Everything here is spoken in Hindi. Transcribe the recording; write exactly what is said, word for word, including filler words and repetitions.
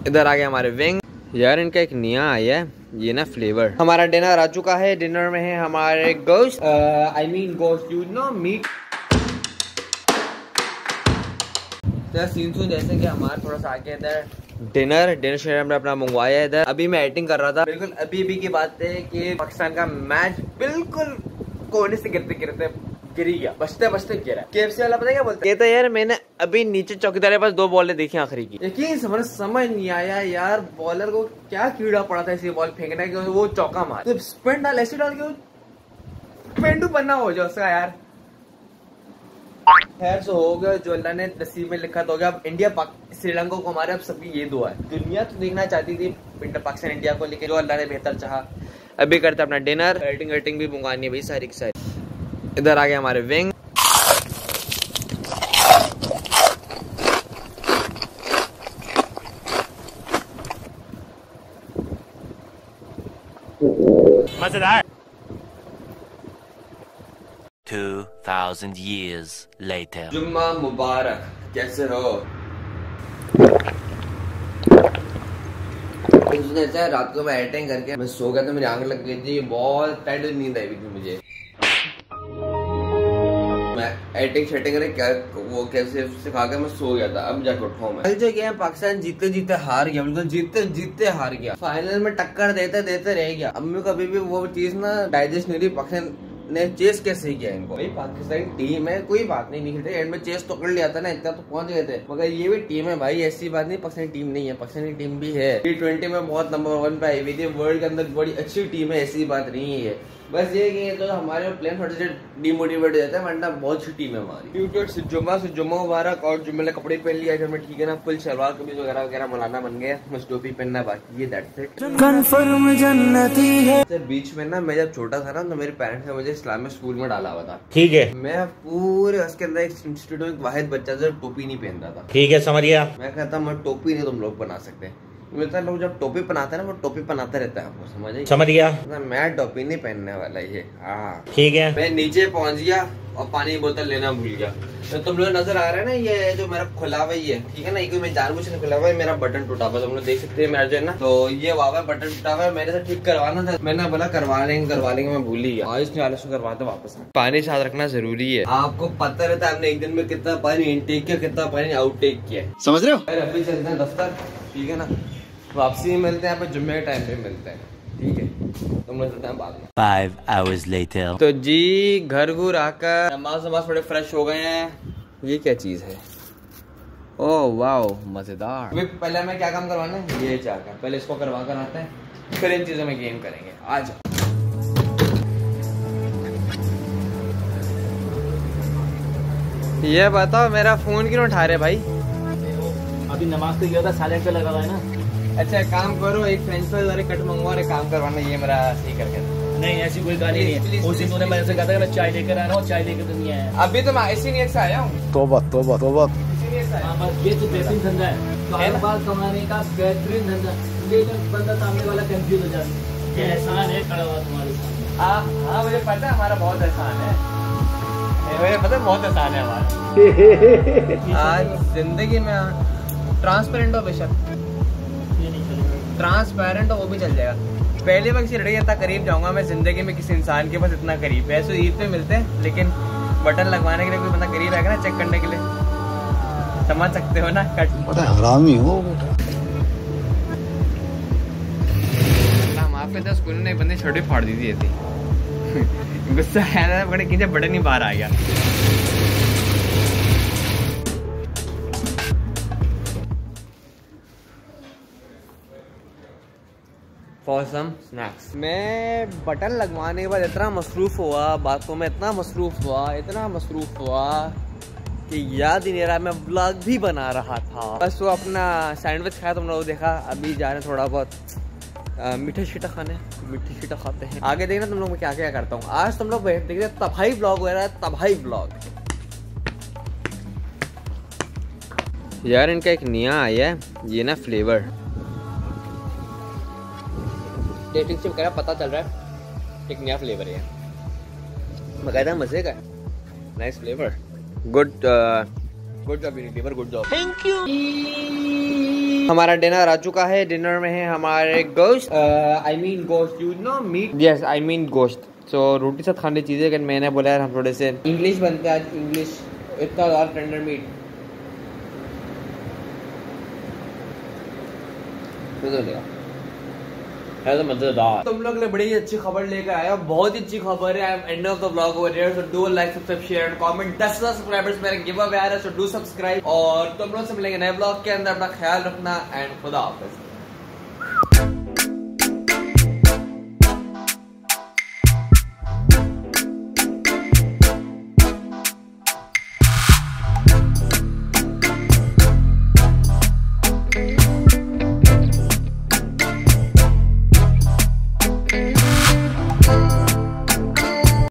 इधर आ गया हमारे विंग। यार इनका एक नया आया है ये ना फ्लेवर। हमारा डिनर आ चुका है। डिनर में है हमारे गोश्त, आई मीन गोश्त यू नो मीट। तो सीन सुन जैसे कि हमारा थोड़ा सा आगे इधर डिनर डिनर शेयर हमने अपना मंगवाया है इधर। अभी मैं एडिटिंग कर रहा था। बिल्कुल अभी अभी की बात है कि पाकिस्तान का मैच बिल्कुल कोने से गिरते गिरते गिरी गया, बचते बचते गिरा। केएफसी वाला पता क्या बोलता है, कहता यार मैंने अभी नीचे चौकीदार के पास दो बॉलें देखी आखिरी की। यकीन समझ समझ नहीं आया यार बॉलर को क्या कीड़ा पड़ा था ऐसी बॉल फेंकने के, वो चौका मार तो स्पिन डाल ऐसे डाल के पेंडू बनना हो जाए उसका यार। खैर सो हो गया जो अल्लाह ने नसीब में लिखा तो हो गया। अब इंडिया श्रीलंका को हमारे अब सबकी ये दुआ है। दुनिया तो देखना चाहती थी पाकिस्तान इंडिया को, लेकिन जो अल्लाह ने बेहतर चाहा। अभी करते अपना डिनर। एडिटिंग एडिटिंग भी मंगवानी है भाई सारी की सारी। इधर आ गया हमारे विंग। मजेदार। two thousand years later. जुम्मा मुबारक, कैसे हो? रात को मैं एडिटिंग करके मैं सो गया था, मेरी आंख लग गई थी, बहुत टाइट नींद आई थी मुझे। मैं एडिटिंग शेटिंग करे क्या वो कैसे सिखा के मैं सो गया था। अब जाके उठाऊं मैं। कल जो गया पाकिस्तान जीते जीते हार गया, बिल्कुल जीते जीते हार गया। फाइनल में टक्कर देते देते रह गया। अब मेरे को अभी भी वो चीज ना डाइजेस्ट नहीं रही। पाकिस्तान ने चेस कैसे किया इनको। भाई पाकिस्तानी टीम है, कोई बात नहीं, नहीं एंड में चेस तो कर लिया था ना, इतना तो पहुंच गए थे। मगर ये भी टीम है भाई, ऐसी बात नहीं पाकिस्तानी टीम नहीं है, पाकिस्तानी टीम भी है। टी ट्वेंटी में बहुत नंबर वन पे आई हुई थी। वर्ल्ड के अंदर बड़ी अच्छी टीम है, ऐसी बात नहीं है। बस ये कि तो हमारे प्लेन थोड़े से डिमोटिवेट हो जाता है, वरना बहुत अच्छी टीम है हमारी। जुम्मा से जुम्मा मुबारक। और जुम्मे ने कपड़े पहन लिया घर में, ठीक है ना, फुल शलवार कमीज वगैरह वगैरह मौलाना बन गया। बस टोपी पहनना बाकी है, दैट्स इट। कंफर्म जन्नती है। बीच में ना मैं जब छोटा था ना तो मेरे पेरेंट्स ने मुझे इस्लामिक स्कूल में डाला हुआ था, ठीक है। मैं पूरे उसके अंदर एक इंस्टीट्यूट में एक वाहिद बच्चा जो टोपी नहीं पहनता था, ठीक है, समझ गया। मैं कहता मैं टोपी नहीं तुम लोग बना सकते। मिलता लोग जब टोपी पहनाते हैं ना, वो टोपी पहनाता रहता है, आपको समझ समझ गया ना। मैं टोपी नहीं पहनने वाला ये, हाँ ठीक है। मैं नीचे पहुंच गया और पानी की बोतल लेना भूल गया। तो तुम लोग नजर आ रहा है ना, ये जो मेरा खुला हुआ ही है, ठीक है ना, ये मैं जानबूझ के खुला हुआ है, मेरा बटन टूटा हुआ, तुम लोग देख सकते हैं मेरा जो है ना। तो ये वावा बटन टूटा हुआ है, मैंने से ठीक करवाना था। मैंने बोला करवा लेंगे करवा लेंगे, मैं भूल ही गया। आज नहीं आलस करवाते वापस। पानी साथ रखना जरूरी है, आपको पता रहता है आपने एक दिन में कितना पानी इनटेक किया, कितना पानी आउटटेक किया, समझ रहे हो। अभी चलते हैं दफ्तर, ठीक है ना, वापसी में मिलते हैं, यहाँ पे जुम्मे के टाइम पे मिलते हैं, ठीक है। तुम लोग चलते हैं बाद में। Five hours later. तो जी घर घूर आकर नमाज नमाज थोड़े फ्रेश हो गए हैं। ये क्या चीज है? ओह वाओ मजेदार। पहले हमें क्या काम करवाना है, ये चाहकर पहले इसको करवा कर आते हैं, फिर इन चीजों में गेम करेंगे। आज ये बताओ मेरा फोन क्यों उठा रहे भाई? अभी नमाज तो गया था, साइलेंट पे लगा हुआ है ना। अच्छा काम करो, एक फ्रेंच फ्राइज और एक कट मंगवा और काम करवाना, ये मेरा सही करके। नहीं ऐसी कोई गाली नहीं है। उस दिन तूने मेरे से कहा था मैं चाय लेकर आ रहा हूँ, चाय लेकर तो नहीं आया। अभी तो मैं इसी नीयत से आया हूँ। तौबा तौबा तौबा। बस ये तो बेहतरीन धंधा है, तो हर बार कमाने का बेहतरीन धंधा, लेकिन बंदा सामने वाला कंफ्यूज हो जाता है। ये एहसान है खड़ा हुआ तुम्हारे सामने। हाँ मुझे पता है हमारा बहुत एहसान है, मुझे पता है बहुत एहसान है हमारा। आज जिंदगी में ट्रांसपेरेंट हो, बेशक ट्रांसपेरेंट हो, वो भी चल जाएगा। पहले मैं किसी लड़के इतना करीब जाऊंगा मैं जिंदगी में किसी इंसान के पास इतना करीब है। ऐसे ईद पे मिलते हैं, लेकिन बटन लगवाने के लिए कोई बंदा करीब आएगा ना, चेक करने के लिए, समझ सकते हो ना। कट पता है हरामी हो बेटा। हम आपके दस स्कूल ने एक बंदे छोटी फाड़ दी थी ऐसी। गुस्सा है बड़े खींचे, बटन ही बाहर आ गया। For some snacks. मैं बटन लगवाने के बाद इतना मसरूफ हुआ बातों में, इतना मसरूफ हुआ इतना मसरूफ हुआ कि याद ही नहीं रहा मैं व्लॉग भी बना रहा था। बस वो अपना सैंडविच खाया, तुम लोग देखा। अभी जा रहे हैं थोड़ा बहुत मीठा शीठा खाने, मीठा शीठा खाते हैं। आगे देखना तुम लोग मैं क्या क्या करता हूँ। आज तुम लोग देख रहे तबाही व्लॉग हो रहा है, तबाही व्लॉग। यार इनका एक नया आया है ये ना फ्लेवर, टेस्टिंग से कह पता चल रहा है एक नया फ्लेवर है, बकायदा मजे का, nice flavour, good good job Unilever, good job, thank you. हमारा डिनर आ चुका है। डिनर में है हमारे गोश्त, आई मीन गोश्त, you know meat, yes I mean गोश्त। सो रोटी साथ खाने चीजें, लेकिन मैंने बोला यार हम थोड़े से इंग्लिश बनते हैं आज, इंग्लिश। इतना ज़्यादा टेंडर मीट है तो मजेदार। तुम लोग ने बड़ी अच्छी खबर लेकर आया, बहुत ही अच्छी खबर है। I am end of the vlog over here, so do like, subscribe, share and comment. दस हजार सब्सक्राइबर्स मेरे गिव अवे आ रहा है, सो डू सब्सक्राइब। और तुम लोग से मिलेंगे नए ब्लॉग के अंदर। अपना ख्याल रखना एंड खुदा हाफिज़।